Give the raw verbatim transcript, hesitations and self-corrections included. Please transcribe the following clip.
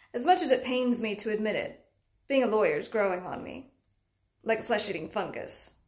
as much as it pains me to admit it. Being a lawyer is growing on me, like a flesh-eating fungus.